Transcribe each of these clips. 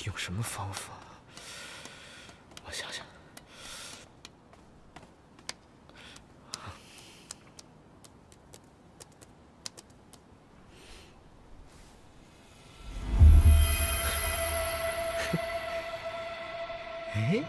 用什么方法？我想想。哎。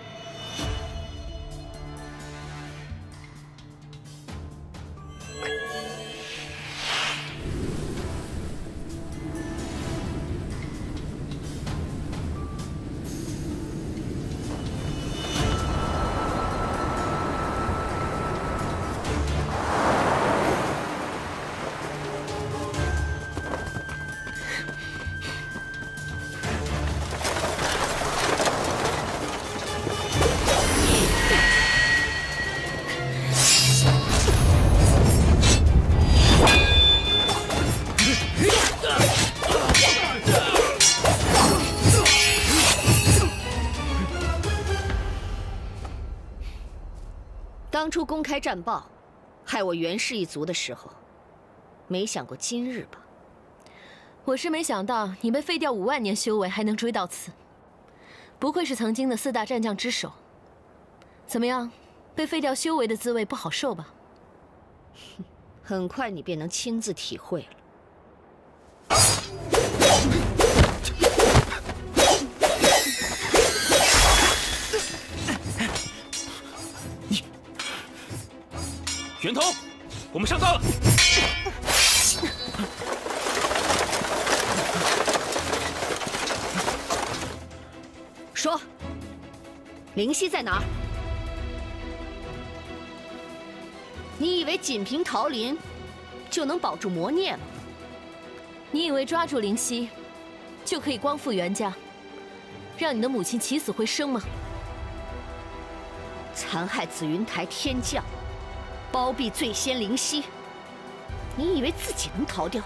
当初公开战报，害我袁氏一族的时候，没想过今日吧？ 我是没想到你被废掉5万年修为还能追到此，不愧是曾经的4大战将之首。怎么样，被废掉修为的滋味不好受吧？ 很快你便能亲自体会了。 袁通，我们上当了。 说，灵犀在哪儿？你以为仅凭桃林就能保住魔孽吗？ 你以为抓住灵犀就可以光复袁家，让你的母亲起死回生吗？ 残害紫云台天将。 包庇醉仙灵犀，你以为自己能逃掉？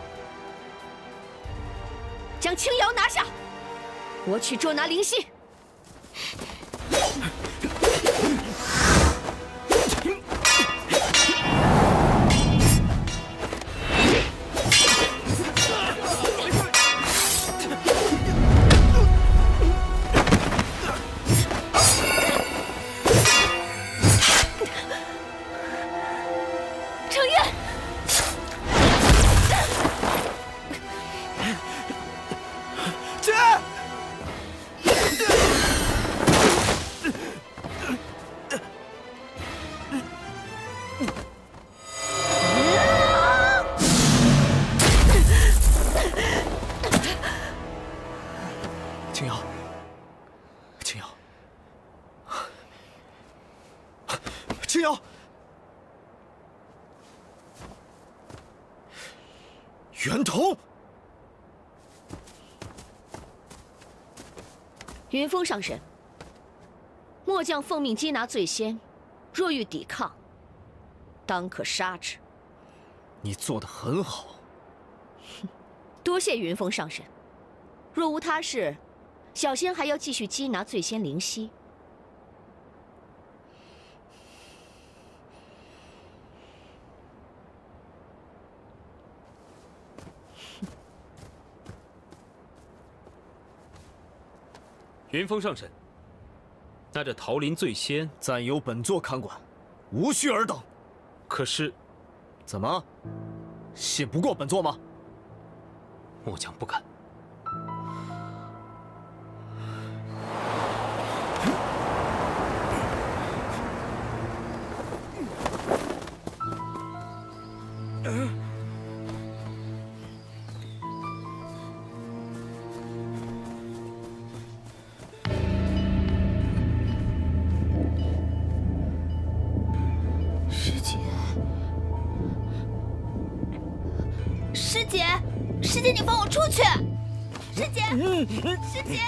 将青瑶拿下，我去捉拿灵犀。 青瑶，袁童， 云峰上神，末将奉命缉拿醉仙，若欲抵抗，当可杀之。 你做得很好。 多谢云峰上神。若无他事，小仙还要继续缉拿醉仙灵犀。 云峰上神，那这桃林醉仙暂由本座看管，无需尔等。可是，怎么，信不过本座吗？末将不敢。 师姐，你放我出去！师姐，师姐。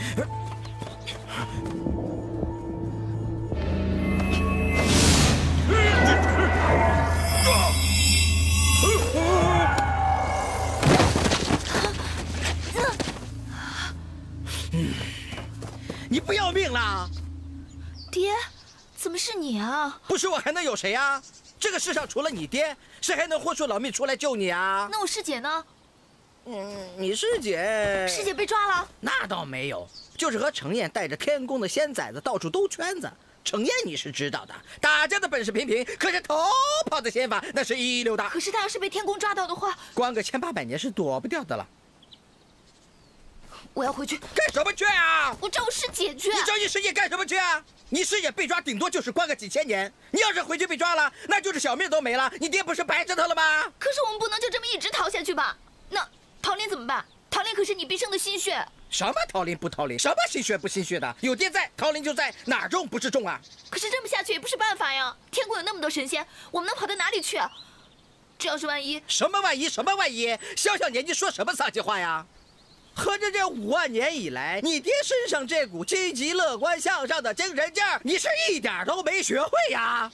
你不要命啦？ 爹，怎么是你啊？ 不是我还能有谁啊？这个世上除了你爹，谁还能豁出老命出来救你啊？ 那我师姐呢？ 你师姐， 师姐被抓了？ 那倒没有，就是和程燕带着天宫的仙崽子到处兜圈子。程燕你是知道的，大家的本事平平，可是逃跑的仙法那是一流的。 可是他要是被天宫抓到的话， 关个1800年是躲不掉的了。 我要回去。 干什么去啊？ 我找我师姐去。 你找你师姐干什么去啊？你师姐被抓，顶多就是关个几千年。你要是回去被抓了，那就是小命都没了。你爹不是白折腾了吗？ 可是我们不能就这么一直逃下去吧？那桃林怎么办？桃林可是你毕生的心血。 什么桃林不桃林？什么心血不心血的？有爹在，桃林就在，哪重不是重啊？ 可是这么下去也不是办法呀。天宫有那么多神仙，我们能跑到哪里去啊？这要是万一…… 什么万一？什么万一？小小年纪说什么丧气话呀？合着这5万年以来，你爹身上这股积极乐观向上的精神劲儿，你是一点都没学会呀？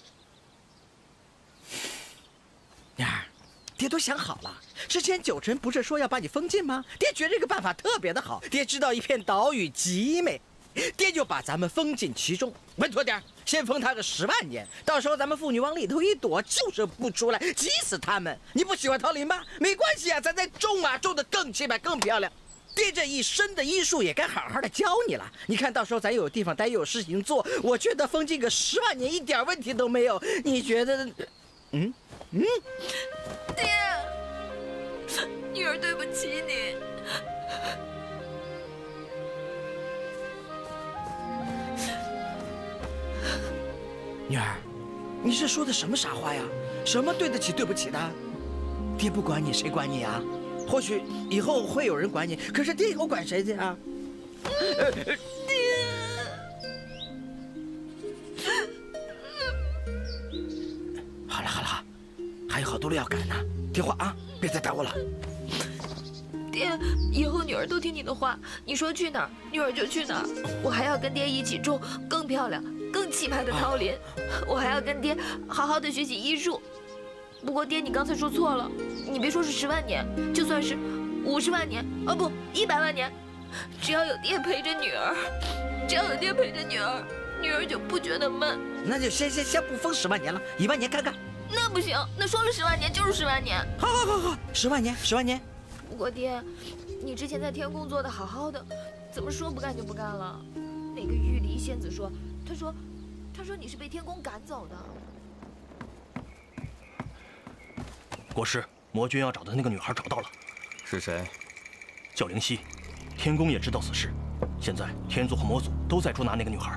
妮儿，爹都想好了。之前九晨不是说要把你封禁吗？爹觉得这个办法特别的好。爹知道一片岛屿极美，爹就把咱们封进其中。稳妥点，先封他个10万年，到时候咱们妇女往里头一躲，就是不出来，急死他们。你不喜欢桃林吗？没关系啊，咱再种啊，种得更气派、更漂亮。爹这一身的医术也该好好的教你了。你看到时候咱有地方待，有事情做，我觉得封禁个10万年一点问题都没有。你觉得？ 爹，女儿对不起你。 女儿，你是说的什么傻话呀？什么对得起对不起的？爹不管你，谁管你啊？或许以后会有人管你，可是爹以后管谁去啊？ 爹， 好了好了，还有好多路要赶呢，听话啊，别再耽误了。 爹，以后女儿都听你的话，你说去哪儿，女儿就去哪儿。我还要跟爹一起种更漂亮、更气派的桃林，我还要跟爹好好的学习医术。不过爹，你刚才说错了，你别说是10万年，就算是50万年，哦不，100万年，只要有爹陪着女儿，只要有爹陪着女儿，女儿就不觉得闷。 那就先不封10万年了，1万年看看。 那不行，那说了10万年就是10万年。 好，10万年，10万年。 不过爹，你之前在天宫做的好好的，怎么说不干就不干了？那个玉离仙子说，她说你是被天宫赶走的。 国师，魔君要找的那个女孩找到了。 是谁？ 叫灵犀。天宫也知道此事，现在天族和魔族都在捉拿那个女孩。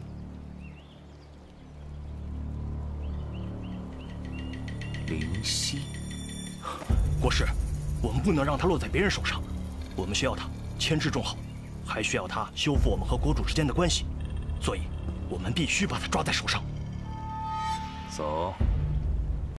灵犀。 国师，我们不能让她落在别人手上，我们需要她牵制众好，还需要她修复我们和国主之间的关系，所以，我们必须把她抓在手上。 走。